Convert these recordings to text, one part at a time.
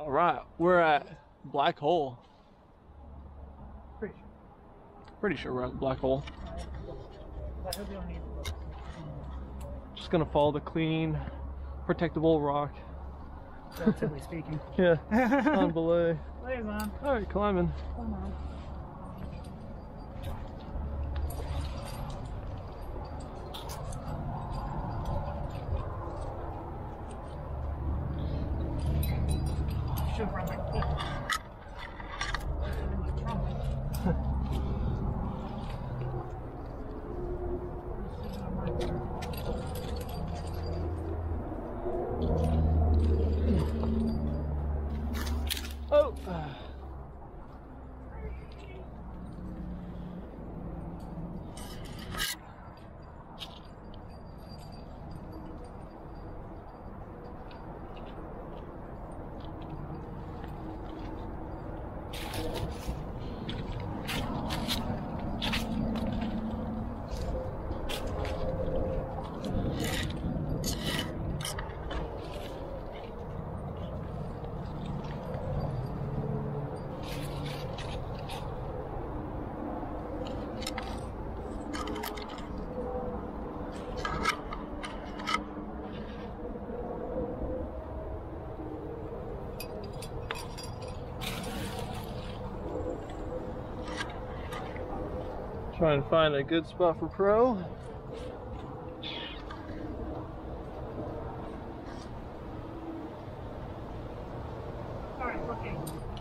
All right, we're at Black Hole. Pretty sure we're at Black Hole. Just gonna follow the clean, protectable rock. Relatively speaking. Yeah, on belay. Layers on. All right, climbing. Come on. Should run like this. Oh. Trying to find a good spot for pro. Alright, looking.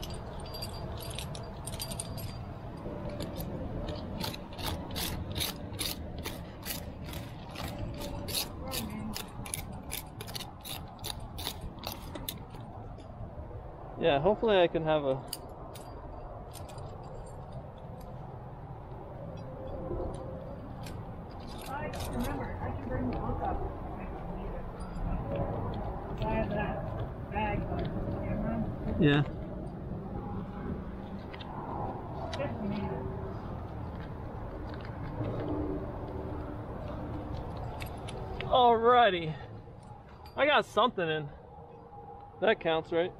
Yeah, hopefully I can have a Remember, I can bring the book up if I need it. I have that bag on the camera. yeah. If we need it. Alrighty. I got something in. That counts, right?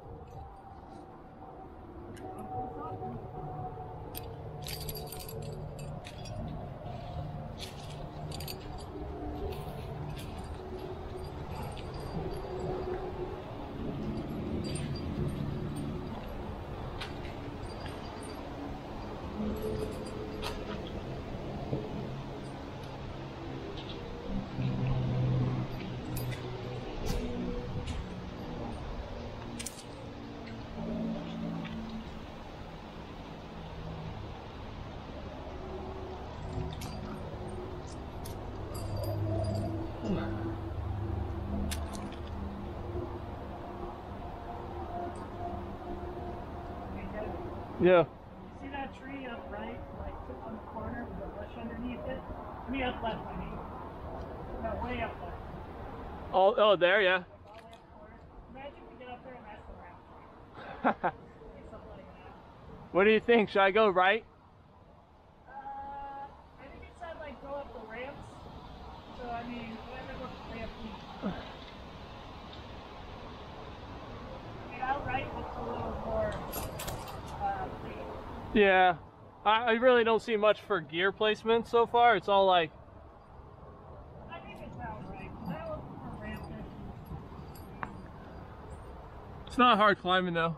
Yeah. See that tree up right, like on the corner with the bush underneath it? I mean up left, I mean. No, way up left. Oh, there, yeah. Like all the way up the corner. Imagine if we get up there and that's the ramp tree. Something like that. What do you think? Should I go right? I think it said like go up the ramps. So I mean, whatever goes the ramp means. I mean, outright looks a little more Yeah. I really don't see much for gear placement so far. It's all like... I think it's outright. That looks more rampant. It's not hard climbing though.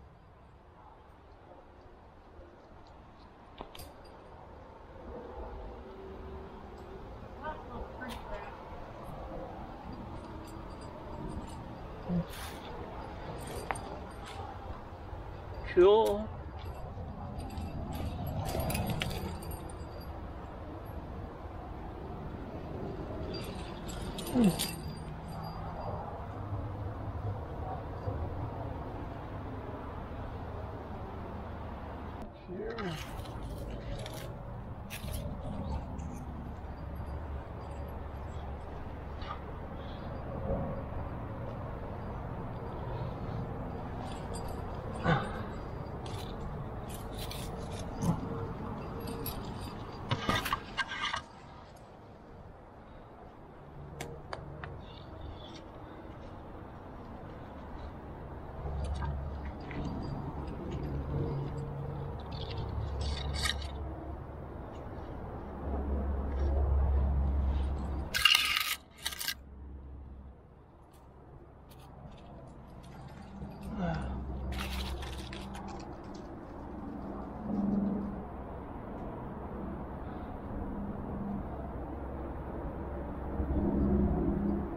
That looks pretty rampant. Cool.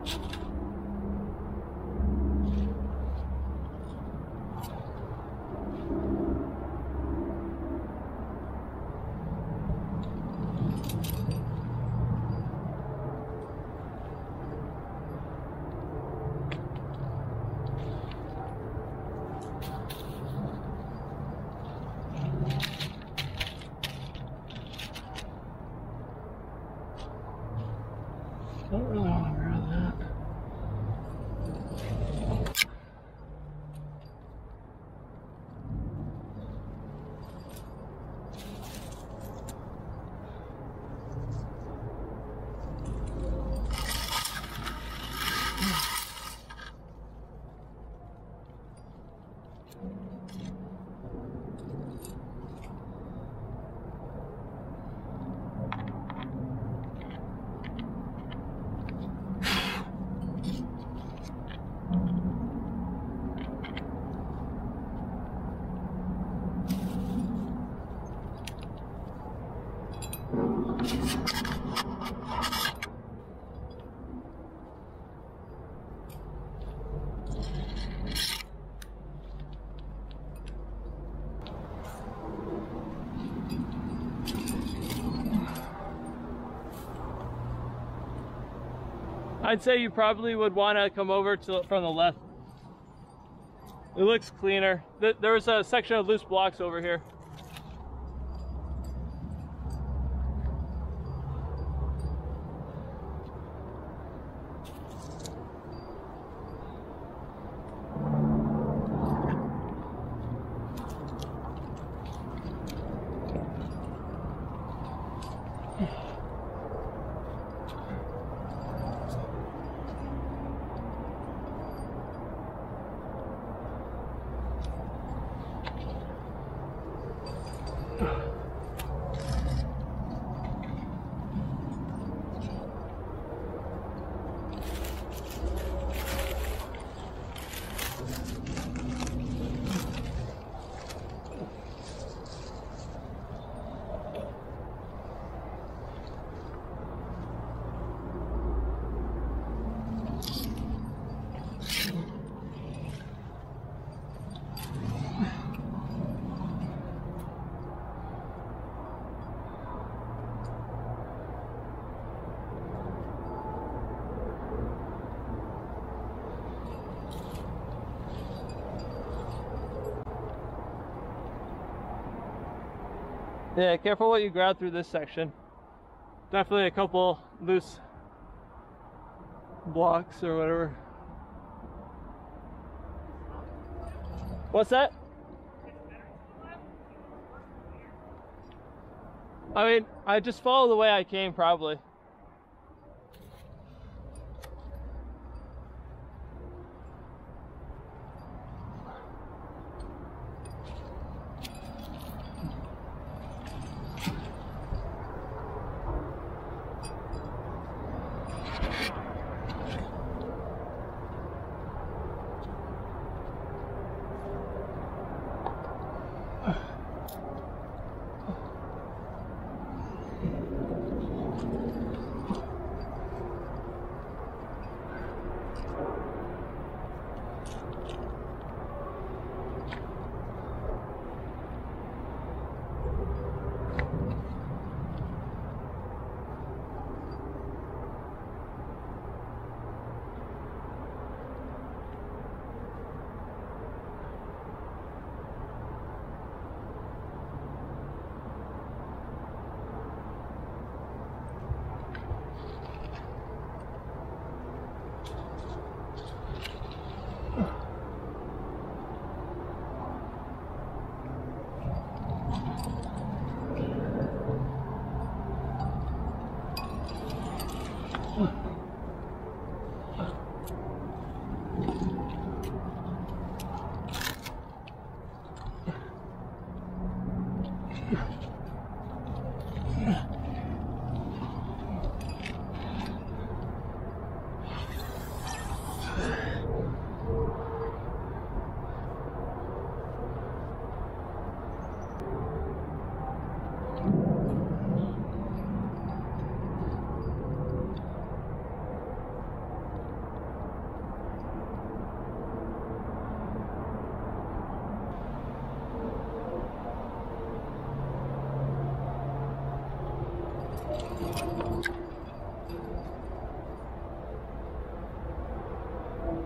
Don't really want to grab that. I'd say you probably would want to come over from the left. It looks cleaner. There's a section of loose blocks over here. Yeah, careful what you grab through this section. Definitely a couple loose blocks or whatever. What's that? I mean, I just follow the way I came probably.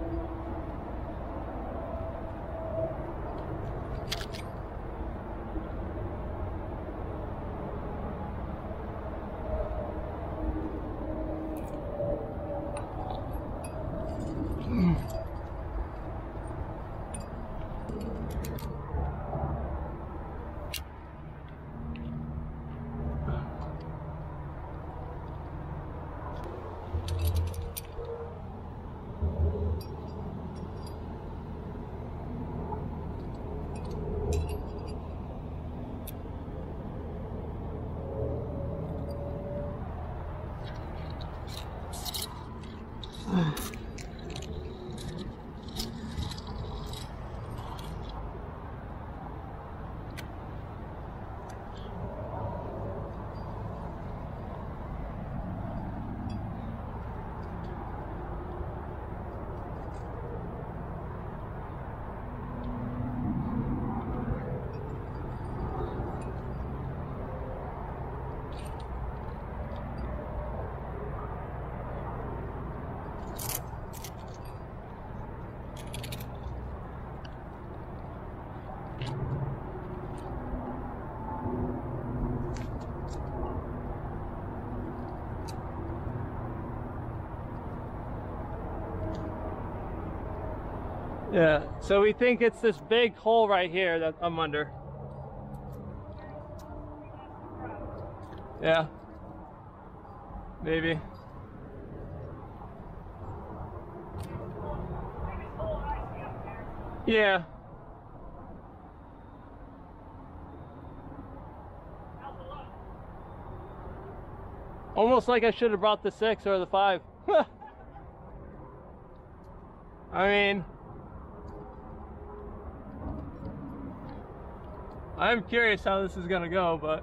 Yeah, so we think it's this big hole right here that I'm under. Yeah, maybe. Yeah. Almost like I should have brought the 6 or the 5. I mean, I'm curious how this is gonna go, but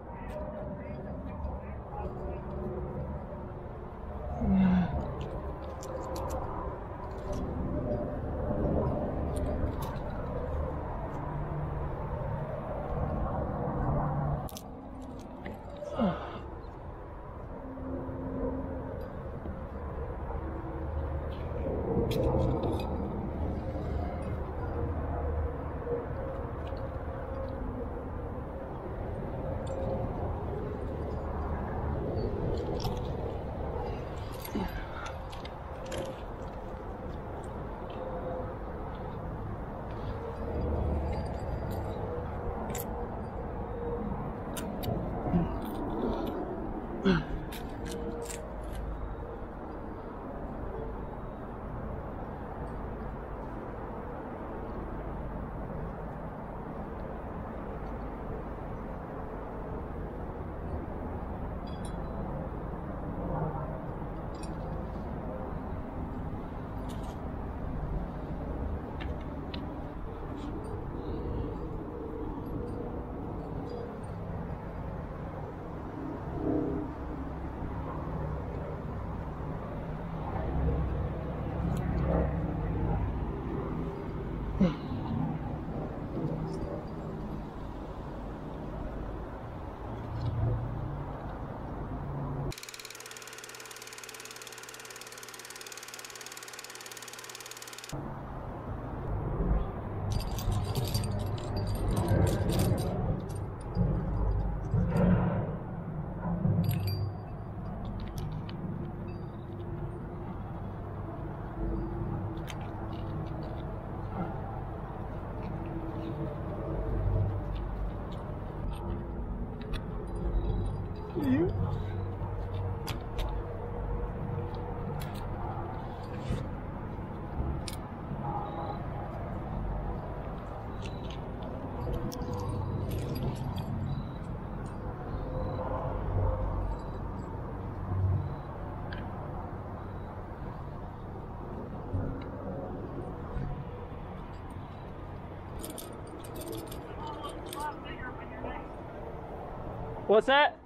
what's that?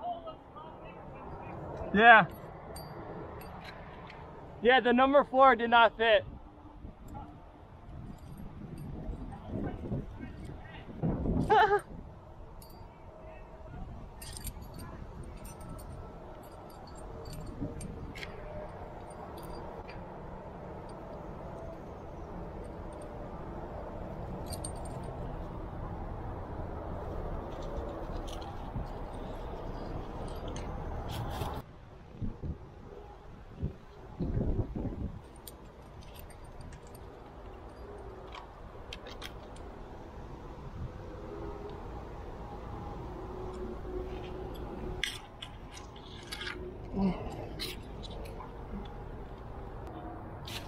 Yeah. Yeah, the number 4 did not fit.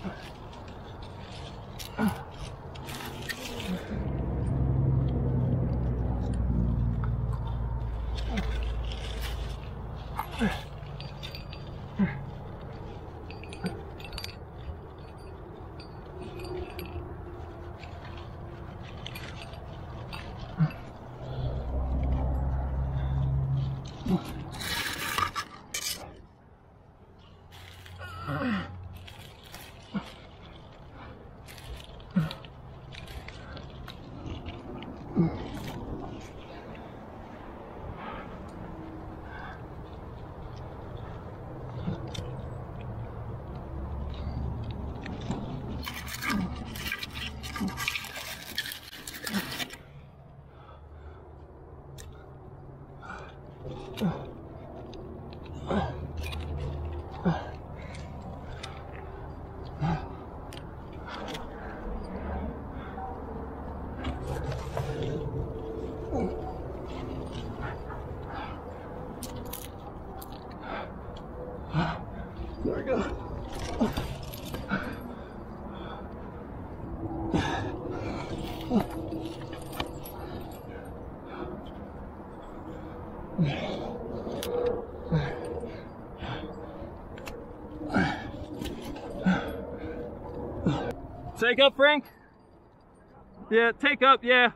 There we go. Take up, Frank? Yeah, take up, yeah.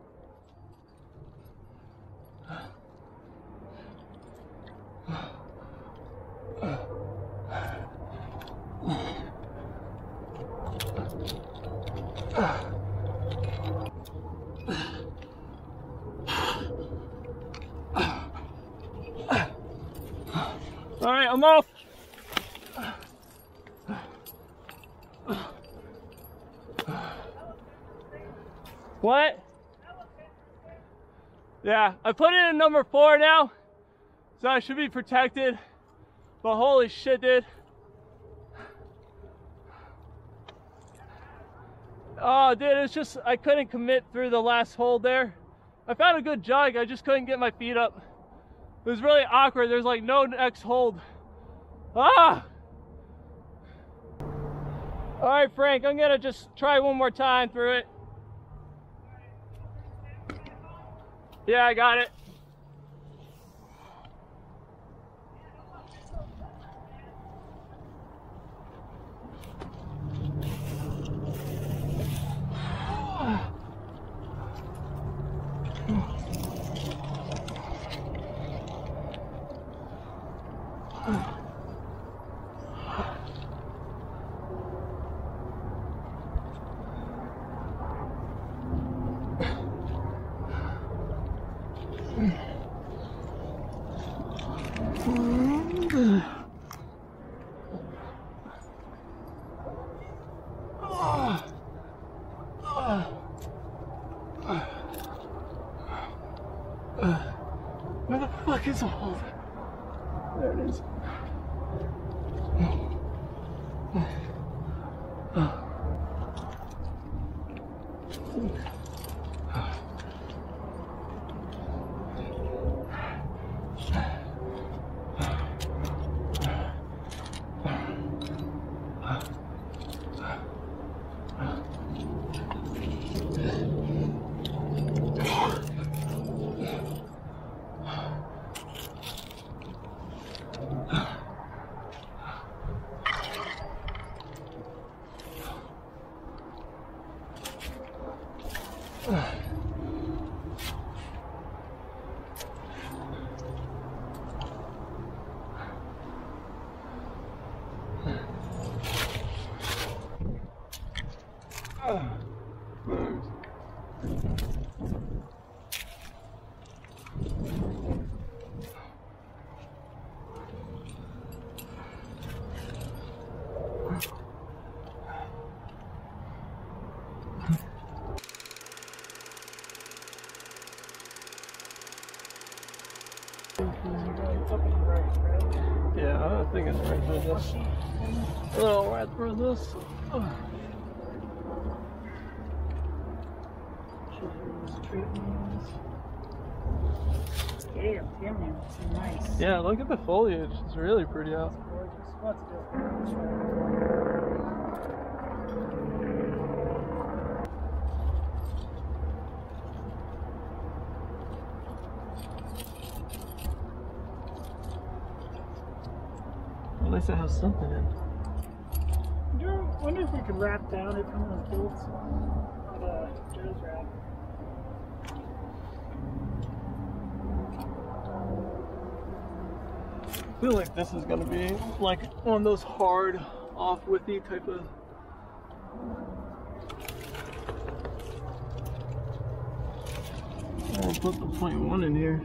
All right, I'm off. What? Yeah, I put it in number 4 now, so I should be protected. But holy shit, dude. Oh, dude, it's just, I couldn't commit through the last hold there. I found a good jug, I just couldn't get my feet up. It was really awkward, there's like no next hold. Ah! All right, Frank, I'm gonna just try one more time through it. Yeah, I got it. Where the fuck is the hold? There it is. Yeah, I think it's right through this. Oh, right through this. Damn, damn, it's nice. Yeah, look at the foliage. It's really pretty out. Gorgeous. Let's do it. Unless it has something in. I wonder if we could wrap down it from those bolts on Joe's wrap. I feel like this is gonna be like one of those hard, off-withy type of. I'll put the 0.1 in here.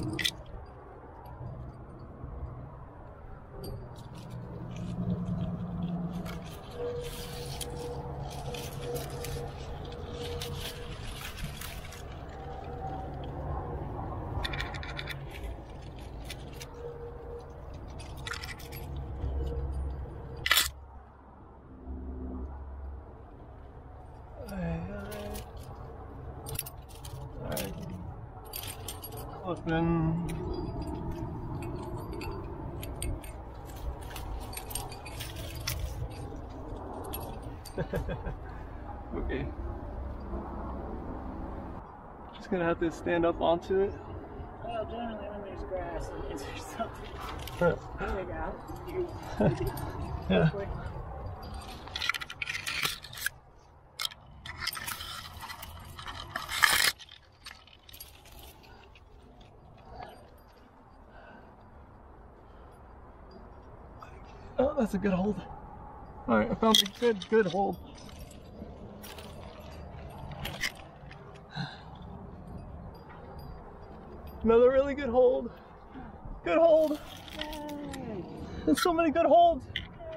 Open. Okay. Just gonna have to stand up onto it. Well, generally when there's grass, it means there's something big out. Yeah. Oh, that's a good hold. All right, I found a good hold. Another really good hold. Good hold. Yay. There's so many good holds.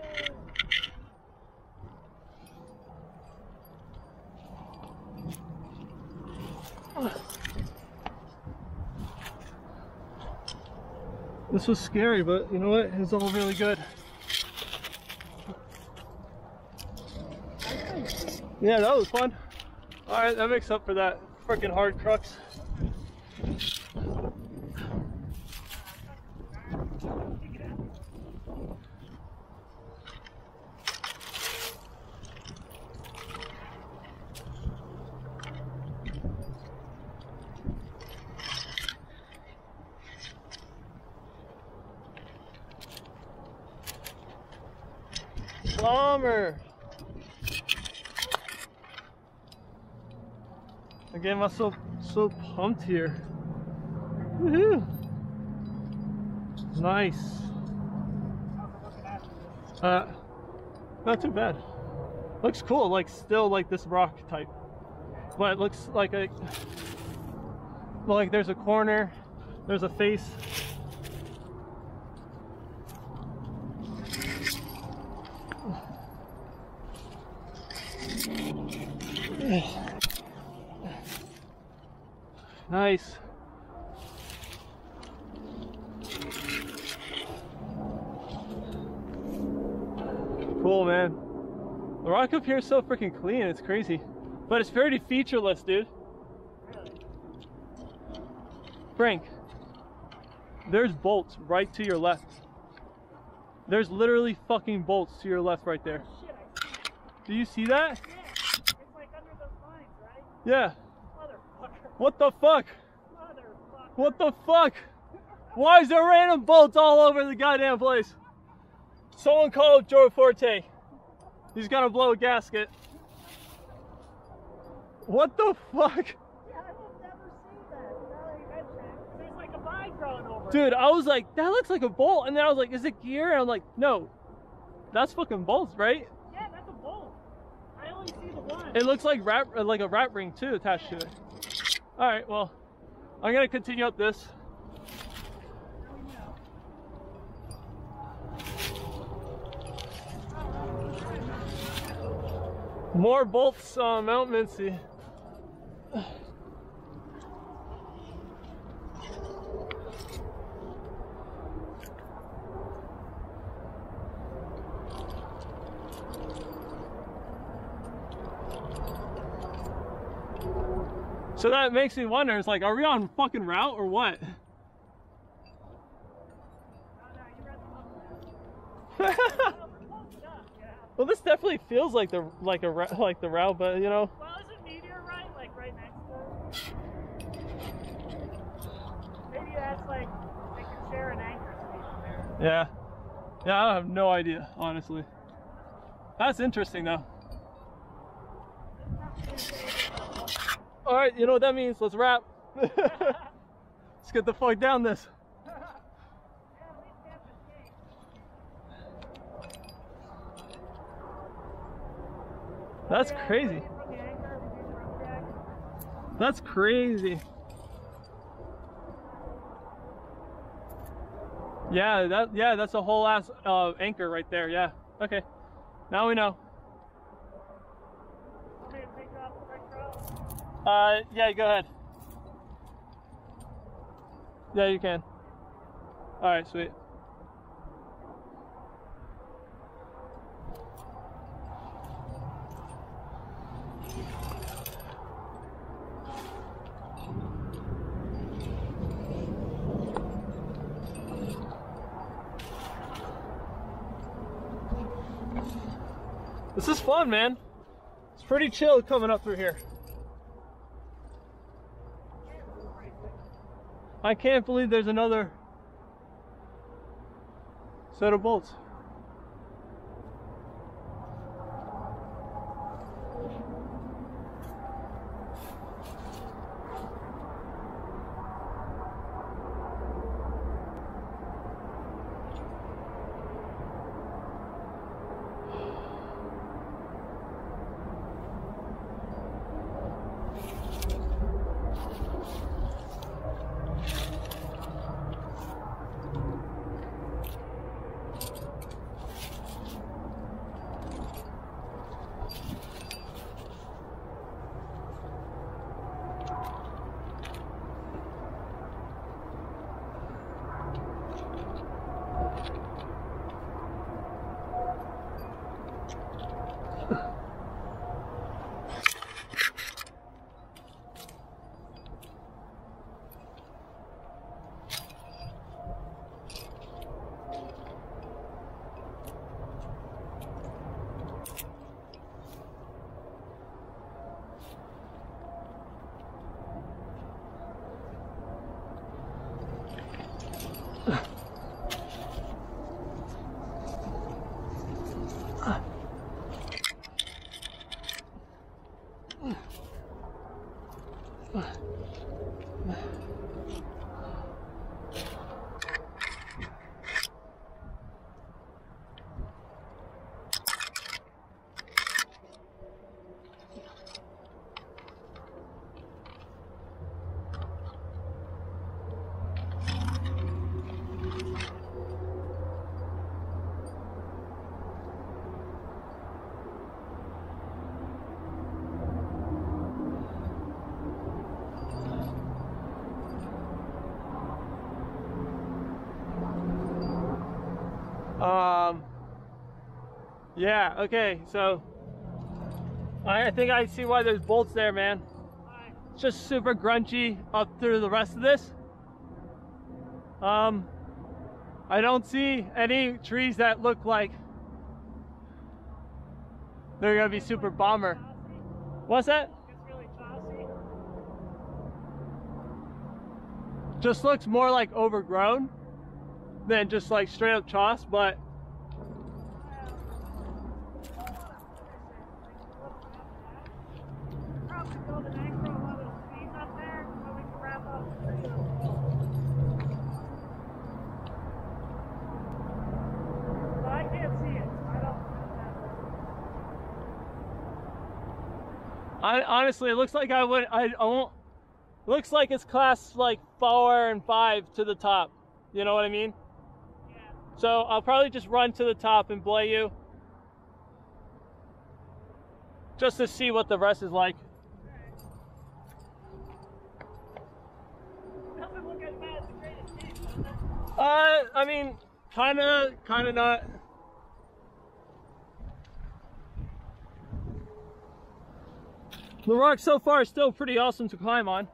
This was scary, but you know what? It was all really good. Yeah, that was fun. Alright, that makes up for that freaking hard crux. Bomber! I get myself so pumped here. Woohoo! Nice. Not too bad. Looks cool, like still like this rock type. But it looks like a there's a corner, there's a face. Nice. Cool, man. The rock up here is so freaking clean, it's crazy. But it's pretty featureless, dude. Frank, there's bolts right to your left. There's literally fucking bolts to your left right there. Shit, I see it. Do you see that? Yeah, it's like under those lines, right? Yeah. Motherfucker. What the fuck? Motherfucker. What the fuck? Why is there random bolts all over the goddamn place? Someone call Joe Forte. He's gonna blow a gasket. What the fuck? Yeah, I will never see that. Now that you mention it, there's like a vine growing over it. Dude, I was like, that looks like a bolt. And then I was like, is it gear? And I'm like, no. That's fucking bolts, right? Yeah, that's a bolt. I only see the one. It looks like a rat ring too attached to it. Alright, well, I'm gonna continue up this. More bolts on Mount Minsi. So that makes me wonder, it's like, are we on fucking route or what? Well, this definitely feels like the route, but you know. Well, isn't meteorite like right next to it? Maybe that's like they can share an anchor station there. Yeah. Yeah, I have no idea, honestly. That's interesting though. All right, you know what that means? Let's wrap. Let's get the fuck down this. That's crazy. That's crazy. Yeah, that's a whole ass anchor right there. Yeah. Okay. Now we know. Yeah, go ahead. Yeah, you can. All right, sweet. This is fun, man. It's pretty chill coming up through here. I can't believe there's another set of bolts. Yeah, okay, so I think I see why there's bolts there, man. It's just super grungy up through the rest of this. I don't see any trees that look like they're gonna be super bomber. What's that? It's really tossy. Just looks more like overgrown than just like straight up choss, but honestly, it looks like I won't. Looks like it's class like 4 and 5 to the top. You know what I mean? Yeah. So I'll probably just run to the top and blay you, just to see what the rest is like. Doesn't look as bad as the greatest case, does it? I mean, kinda not. The rock so far is still pretty awesome to climb on.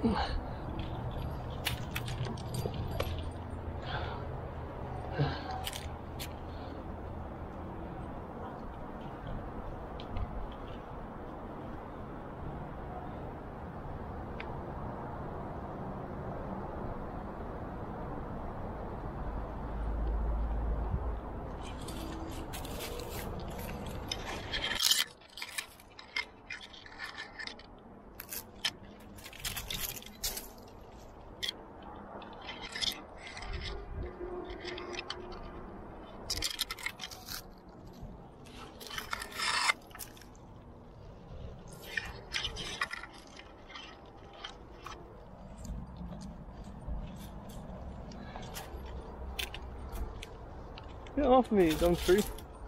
Get off of me, dumb tree.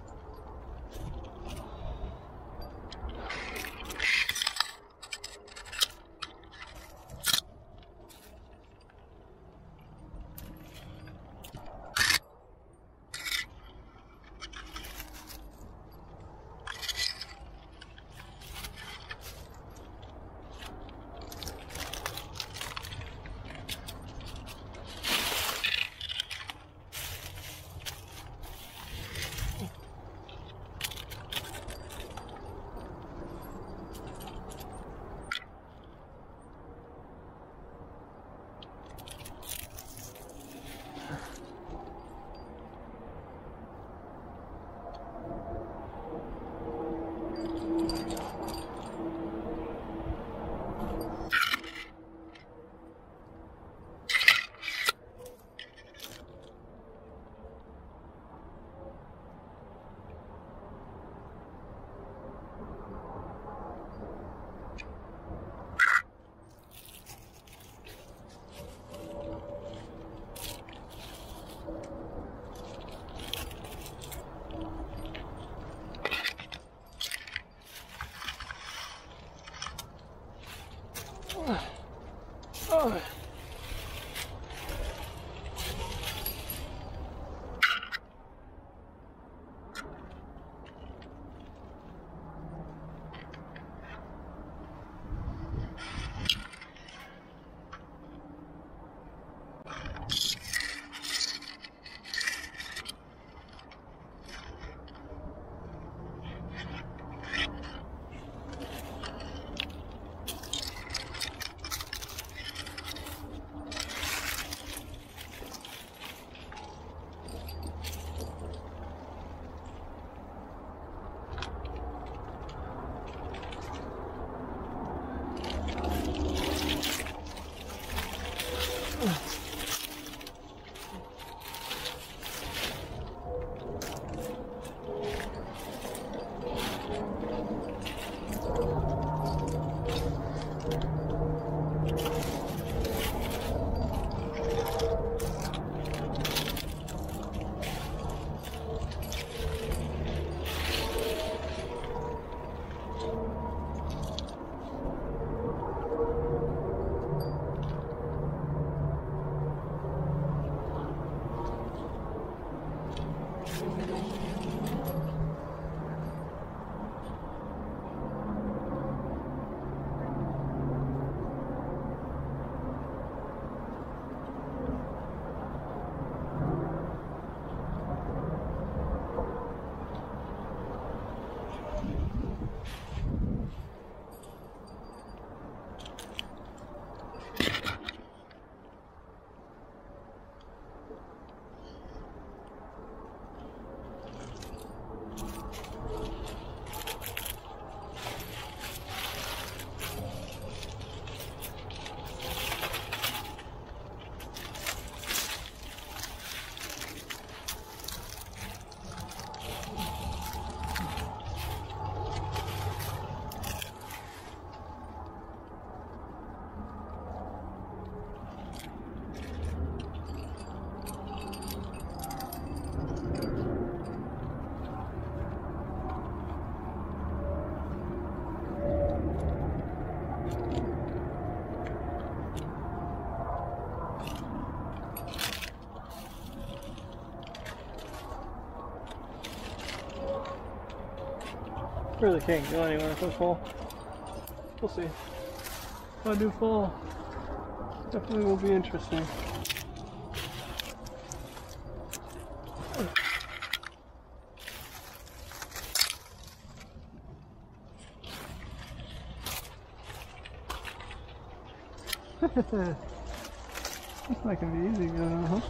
Oh. Really can't go anywhere if I fall. We'll see. If I do fall. Definitely will be interesting. Looks like it'd be easy going, huh?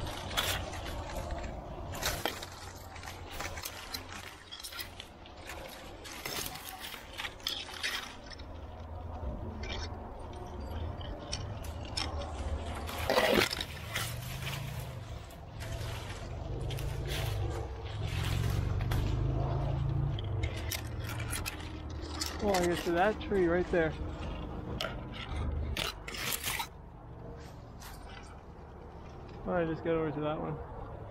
Oh, I get to that tree right there. Alright, just get over to that one.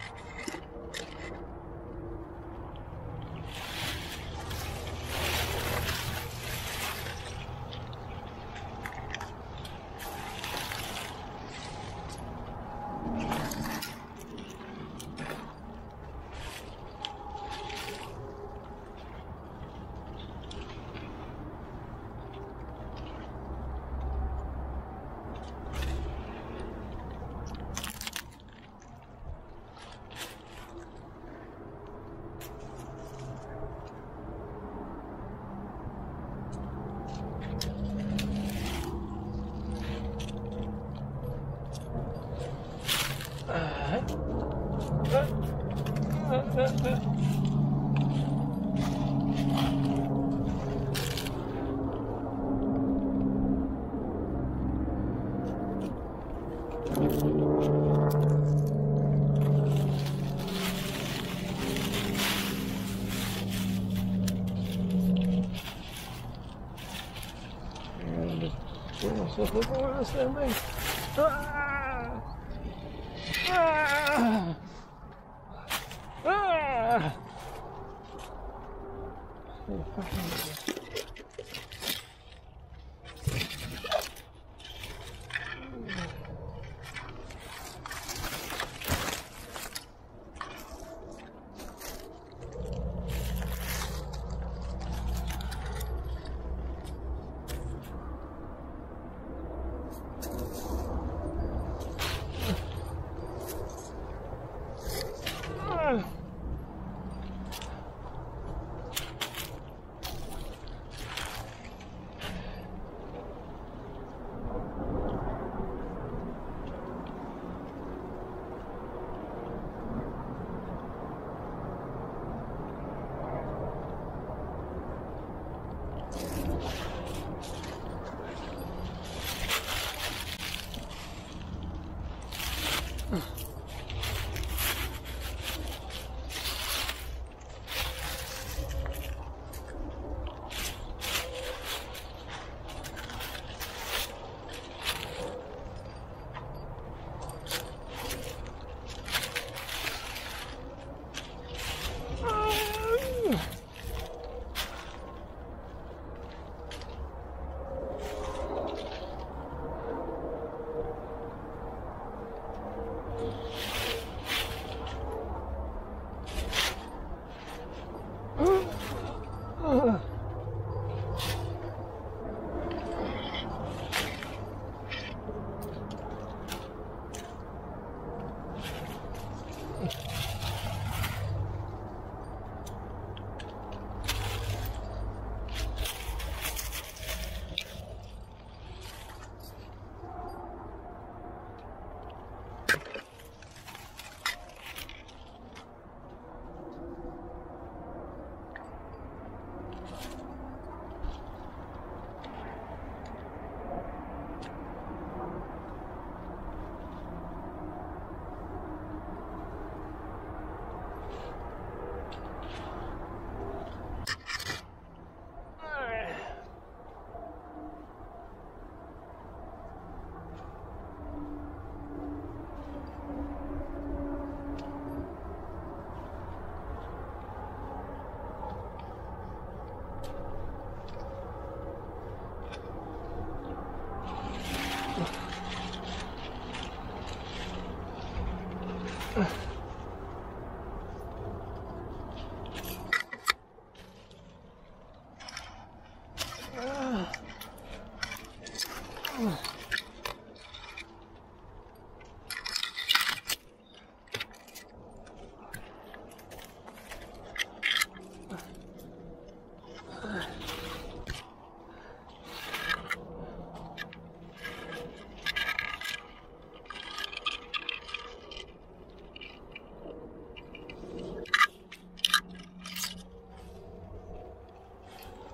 Look over this damn thing. Ah! Ah! Ah!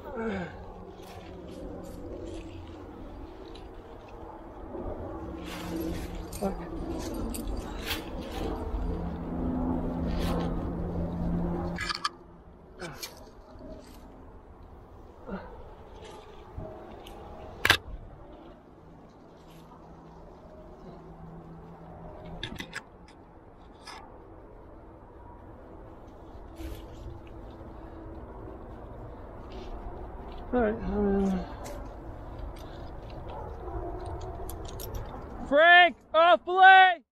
All right. Frank, off belay!